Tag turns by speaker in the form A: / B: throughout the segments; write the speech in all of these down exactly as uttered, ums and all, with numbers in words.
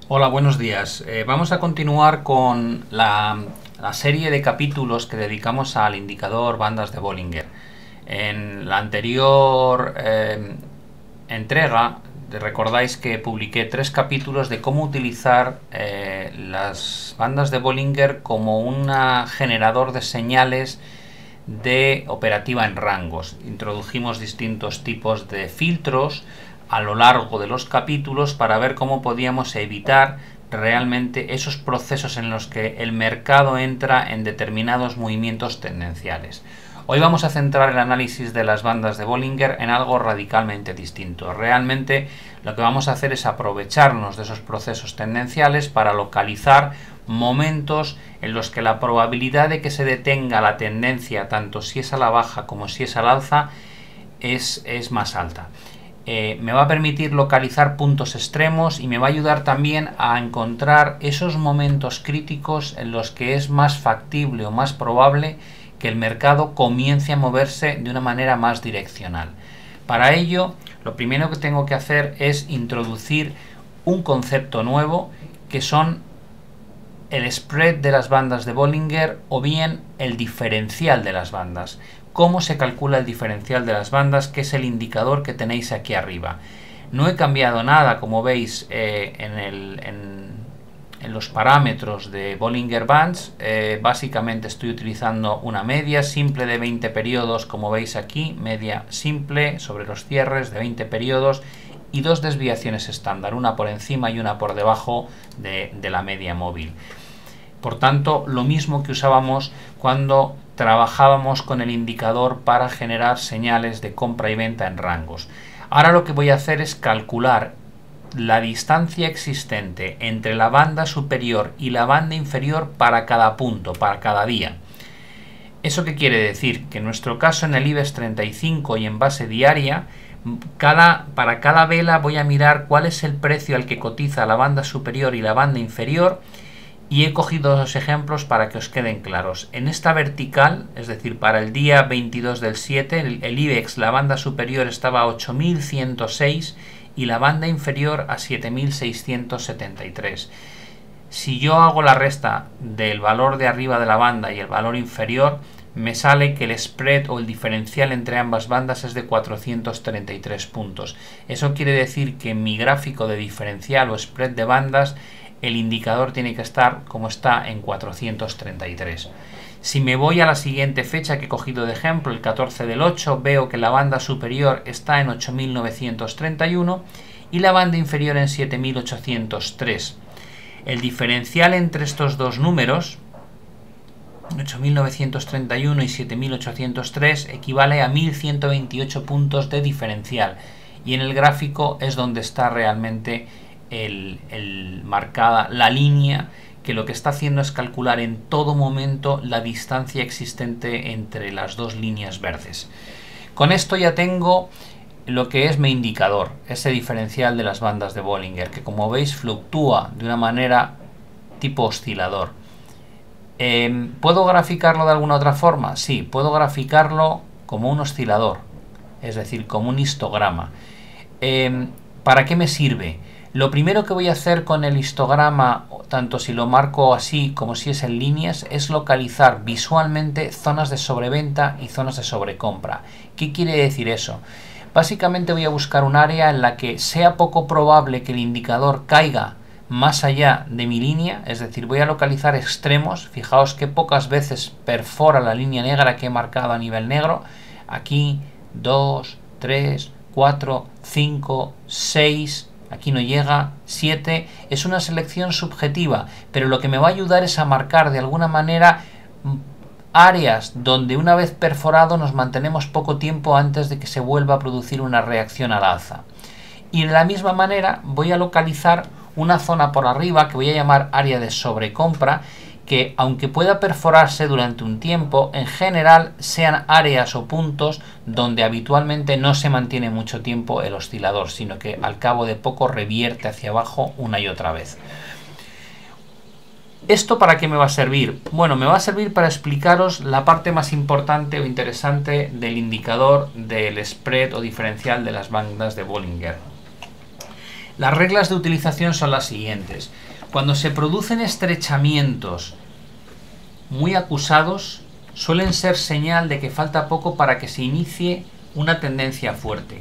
A: Hola, buenos días. Eh, vamos a continuar con la, la serie de capítulos que dedicamos al indicador bandas de Bollinger. En la anterior eh, entrega, recordáis que publiqué tres capítulos de cómo utilizar eh, las bandas de Bollinger como un generador de señales de operativa en rangos. Introdujimos distintos tipos de filtros a lo largo de los capítulos para ver cómo podíamos evitar realmente esos procesos en los que el mercado entra en determinados movimientos tendenciales. Hoy vamos a centrar el análisis de las bandas de Bollinger en algo radicalmente distinto. Realmente lo que vamos a hacer es aprovecharnos de esos procesos tendenciales para localizar momentos en los que la probabilidad de que se detenga la tendencia, tanto si es a la baja como si es al alza, es, es más alta. Eh, me va a permitir localizar puntos extremos y me va a ayudar también a encontrar esos momentos críticos en los que es más factible o más probable que el mercado comience a moverse de una manera más direccional. Para ello, lo primero que tengo que hacer es introducir un concepto nuevo, que son el spread de las bandas de Bollinger o bien el diferencial de las bandas. ¿Cómo se calcula el diferencial de las bandas? Que es el indicador que tenéis aquí arriba. No he cambiado nada, como veis, eh, en, el, en, en los parámetros de Bollinger Bands. Eh, básicamente estoy utilizando una media simple de veinte periodos, como veis aquí, media simple sobre los cierres de veinte periodos, y dos desviaciones estándar, una por encima y una por debajo de, de la media móvil. Por tanto, lo mismo que usábamos cuando trabajábamos con el indicador para generar señales de compra y venta en rangos. Ahora lo que voy a hacer es calcular la distancia existente entre la banda superior y la banda inferior para cada punto, para cada día. ¿Eso qué quiere decir? Que en nuestro caso, en el IBEX treinta y cinco y en base diaria, Cada, para cada vela voy a mirar cuál es el precio al que cotiza la banda superior y la banda inferior, y he cogido dos ejemplos para que os queden claros. En esta vertical, es decir, para el día veintidós del siete, el, el IBEX, la banda superior estaba a ocho mil ciento seis y la banda inferior a siete mil seiscientos setenta y tres. Si yo hago la resta del valor de arriba de la banda y el valor inferior, me sale que el spread o el diferencial entre ambas bandas es de cuatrocientos treinta y tres puntos. Eso quiere decir que en mi gráfico de diferencial o spread de bandas, el indicador tiene que estar como está en cuatrocientos treinta y tres. Si me voy a la siguiente fecha que he cogido de ejemplo, el catorce del ocho, veo que la banda superior está en ocho mil novecientos treinta y uno y la banda inferior en siete mil ochocientos tres. El diferencial entre estos dos números, ocho mil novecientos treinta y uno y siete mil ochocientos tres, equivale a mil ciento veintiocho puntos de diferencial, y en el gráfico es donde está realmente el, el marcada la línea que lo que está haciendo es calcular en todo momento la distancia existente entre las dos líneas verdes. Con esto ya tengo lo que es mi indicador, ese diferencial de las bandas de Bollinger, que como veis fluctúa de una manera tipo oscilador. Eh, ¿Puedo graficarlo de alguna otra forma? Sí, puedo graficarlo como un oscilador, es decir, como un histograma. Eh, ¿Para qué me sirve? Lo primero que voy a hacer con el histograma, tanto si lo marco así como si es en líneas, es localizar visualmente zonas de sobreventa y zonas de sobrecompra. ¿Qué quiere decir eso? Básicamente voy a buscar un área en la que sea poco probable que el indicador caiga más allá de mi línea, es decir, voy a localizar extremos. Fijaos que pocas veces perfora la línea negra que he marcado a nivel negro. Aquí dos, tres, cuatro, cinco, seis, aquí no llega, siete. Es una selección subjetiva, pero lo que me va a ayudar es a marcar de alguna manera áreas donde una vez perforado nos mantenemos poco tiempo antes de que se vuelva a producir una reacción al alza. Y de la misma manera voy a localizar una zona por arriba que voy a llamar área de sobrecompra, que aunque pueda perforarse durante un tiempo, en general sean áreas o puntos donde habitualmente no se mantiene mucho tiempo el oscilador, sino que al cabo de poco revierte hacia abajo una y otra vez. ¿Esto para qué me va a servir? Bueno, me va a servir para explicaros la parte más importante o interesante del indicador del spread o diferencial de las bandas de Bollinger. Las reglas de utilización son las siguientes. Cuando se producen estrechamientos muy acusados, suelen ser señal de que falta poco para que se inicie una tendencia fuerte.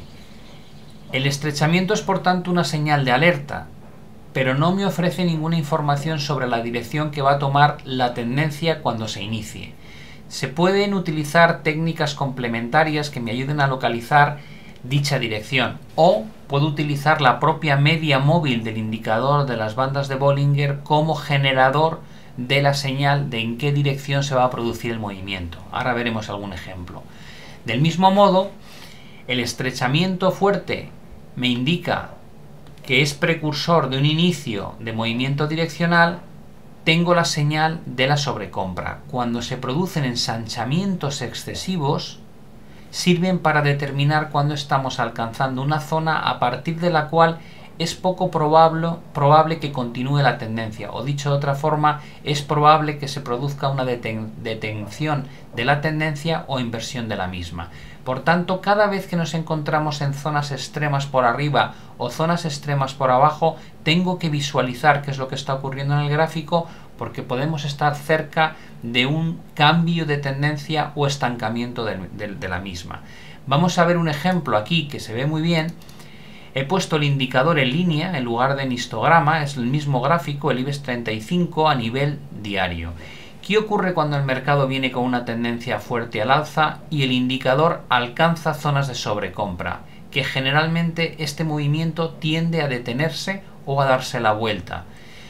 A: El estrechamiento es por tanto una señal de alerta, pero no me ofrece ninguna información sobre la dirección que va a tomar la tendencia cuando se inicie. Se pueden utilizar técnicas complementarias que me ayuden a localizar dicha dirección, o puedo utilizar la propia media móvil del indicador de las bandas de Bollinger como generador de la señal de en qué dirección se va a producir el movimiento. Ahora veremos algún ejemplo. Del mismo modo, el estrechamiento fuerte me indica que es precursor de un inicio de movimiento direccional. Tengo la señal de la sobrecompra. Cuando se producen ensanchamientos excesivos, sirven para determinar cuándo estamos alcanzando una zona a partir de la cual es poco probable, probable que continúe la tendencia, o dicho de otra forma, es probable que se produzca una deten detención de la tendencia o inversión de la misma. Por tanto, cada vez que nos encontramos en zonas extremas por arriba o zonas extremas por abajo, tengo que visualizar qué es lo que está ocurriendo en el gráfico, porque podemos estar cerca de un cambio de tendencia o estancamiento de, de, de la misma. Vamos a ver un ejemplo aquí que se ve muy bien. He puesto el indicador en línea en lugar de en histograma, es el mismo gráfico, el IBEX treinta y cinco a nivel diario. ¿Qué ocurre cuando el mercado viene con una tendencia fuerte al alza y el indicador alcanza zonas de sobrecompra? Que generalmente este movimiento tiende a detenerse o a darse la vuelta.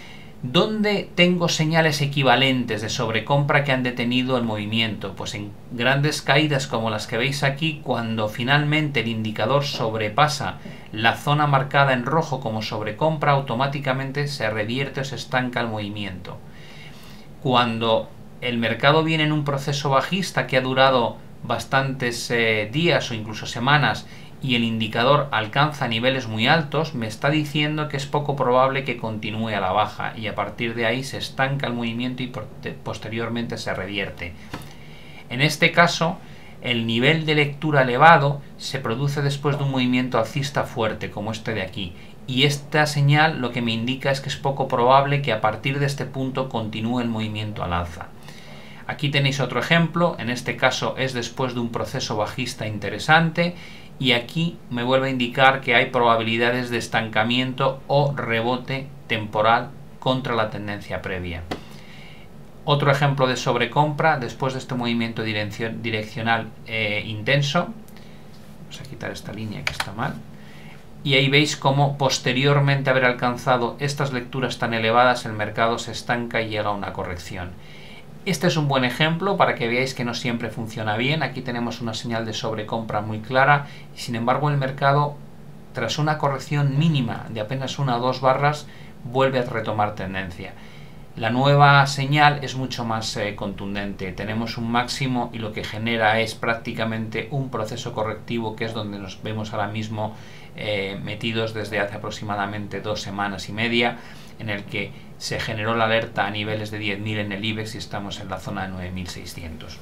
A: ¿Dónde tengo señales equivalentes de sobrecompra que han detenido el movimiento? Pues en grandes caídas como las que veis aquí, cuando finalmente el indicador sobrepasa la zona marcada en rojo como sobrecompra, automáticamente se revierte o se estanca el movimiento. Cuando el mercado viene en un proceso bajista que ha durado bastantes eh, días o incluso semanas y el indicador alcanza niveles muy altos, me está diciendo que es poco probable que continúe a la baja, y a partir de ahí se estanca el movimiento y posteriormente se revierte. En este caso, el nivel de lectura elevado se produce después de un movimiento alcista fuerte como este de aquí, y esta señal lo que me indica es que es poco probable que a partir de este punto continúe el movimiento al alza. Aquí tenéis otro ejemplo, en este caso es después de un proceso bajista interesante, y aquí me vuelve a indicar que hay probabilidades de estancamiento o rebote temporal contra la tendencia previa. Otro ejemplo de sobrecompra después de este movimiento direccional eh, intenso. Vamos a quitar esta línea que está mal. Y ahí veis cómo posteriormente a haber alcanzado estas lecturas tan elevadas el mercado se estanca y llega a una corrección. Este es un buen ejemplo para que veáis que no siempre funciona bien. Aquí tenemos una señal de sobrecompra muy clara y sin embargo el mercado, tras una corrección mínima de apenas una o dos barras, vuelve a retomar tendencia. La nueva señal es mucho más eh, contundente. Tenemos un máximo y lo que genera es prácticamente un proceso correctivo, que es donde nos vemos ahora mismo eh, metidos desde hace aproximadamente dos semanas y media, en el que se generó la alerta a niveles de diez mil en el IBEX y estamos en la zona de nueve mil seiscientos.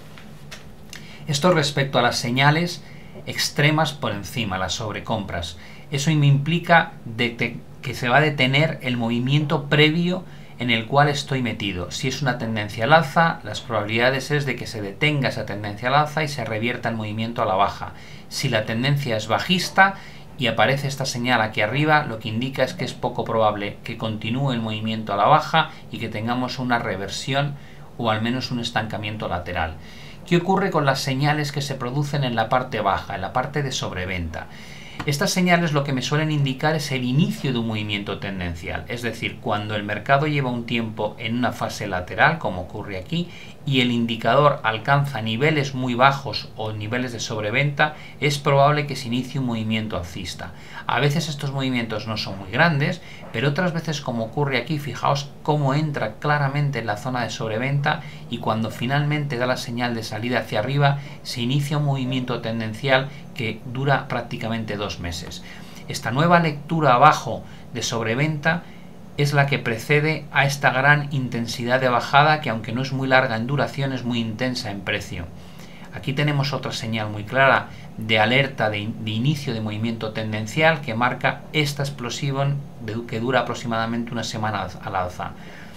A: Esto respecto a las señales extremas por encima, las sobrecompras. Eso me implica de que se va a detener el movimiento previo en el cual estoy metido. Si es una tendencia al alza, las probabilidades es de que se detenga esa tendencia al alza y se revierta el movimiento a la baja. Si la tendencia es bajista y aparece esta señal aquí arriba, lo que indica es que es poco probable que continúe el movimiento a la baja y que tengamos una reversión o al menos un estancamiento lateral. ¿Qué ocurre con las señales que se producen en la parte baja, en la parte de sobreventa? Estas señales lo que me suelen indicar es el inicio de un movimiento tendencial, es decir, cuando el mercado lleva un tiempo en una fase lateral, como ocurre aquí, y el indicador alcanza niveles muy bajos o niveles de sobreventa, es probable que se inicie un movimiento alcista. A veces estos movimientos no son muy grandes, pero otras veces, como ocurre aquí, fijaos cómo entra claramente en la zona de sobreventa y cuando finalmente da la señal de salida hacia arriba, se inicia un movimiento tendencial que dura prácticamente dos meses. Esta nueva lectura abajo de sobreventa es la que precede a esta gran intensidad de bajada que, aunque no es muy larga en duración, es muy intensa en precio. Aquí tenemos otra señal muy clara de alerta de, in de inicio de movimiento tendencial que marca esta explosión de, que dura aproximadamente una semana al alza.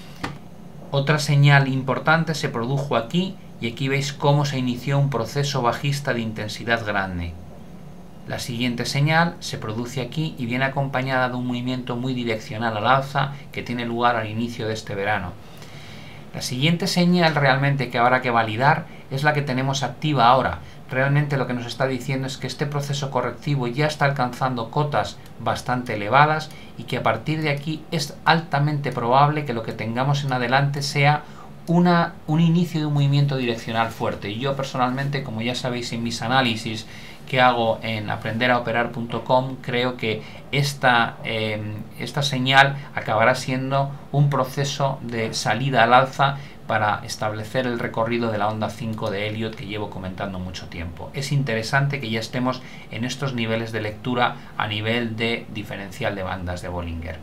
A: Otra señal importante se produjo aquí y aquí veis cómo se inició un proceso bajista de intensidad grande. La siguiente señal se produce aquí y viene acompañada de un movimiento muy direccional al alza que tiene lugar al inicio de este verano. La siguiente señal realmente que habrá que validar es la que tenemos activa ahora. Realmente lo que nos está diciendo es que este proceso correctivo ya está alcanzando cotas bastante elevadas y que a partir de aquí es altamente probable que lo que tengamos en adelante sea una, un inicio de un movimiento direccional fuerte. Y yo personalmente, como ya sabéis en mis análisis que hago en aprender a operar punto com, creo que esta, eh, esta señal acabará siendo un proceso de salida al alza para establecer el recorrido de la onda cinco de Elliott que llevo comentando mucho tiempo. Es interesante que ya estemos en estos niveles de lectura a nivel de diferencial de bandas de Bollinger.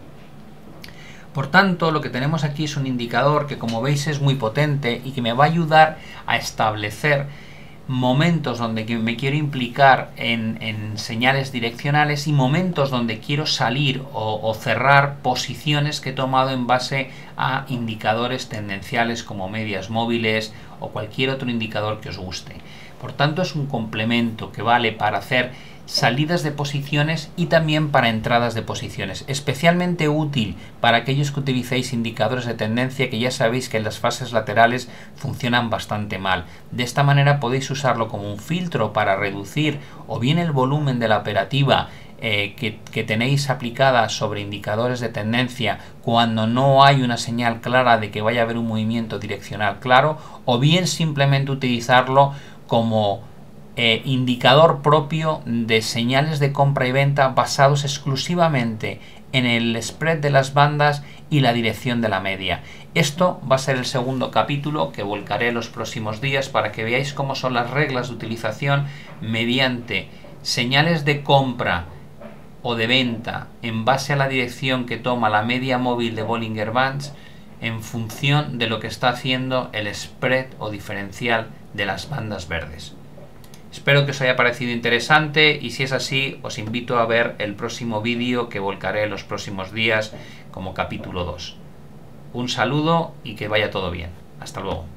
A: Por tanto, lo que tenemos aquí es un indicador que, como veis, es muy potente y que me va a ayudar a establecer momentos donde me quiero implicar en, en señales direccionales y momentos donde quiero salir o, o cerrar posiciones que he tomado en base a indicadores tendenciales como medias móviles o cualquier otro indicador que os guste. Por tanto, es un complemento que vale para hacer salidas de posiciones y también para entradas de posiciones, especialmente útil para aquellos que utilicéis indicadores de tendencia que ya sabéis que en las fases laterales funcionan bastante mal. De esta manera podéis usarlo como un filtro para reducir o bien el volumen de la operativa eh, que, que tenéis aplicada sobre indicadores de tendencia cuando no hay una señal clara de que vaya a haber un movimiento direccional claro, o bien simplemente utilizarlo como Eh, indicador propio de señales de compra y venta basados exclusivamente en el spread de las bandas y la dirección de la media. Esto va a ser el segundo capítulo que volcaré los próximos días para que veáis cómo son las reglas de utilización mediante señales de compra o de venta en base a la dirección que toma la media móvil de Bollinger Bands en función de lo que está haciendo el spread o diferencial de las bandas verdes. Espero que os haya parecido interesante y si es así os invito a ver el próximo vídeo que volcaré los próximos días como capítulo dos. Un saludo y que vaya todo bien. Hasta luego.